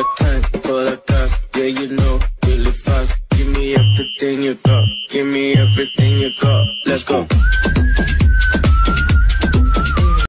the tank, full of gas. Yeah, you know, really fast. Give me everything you got. Give me everything you got. Let's go.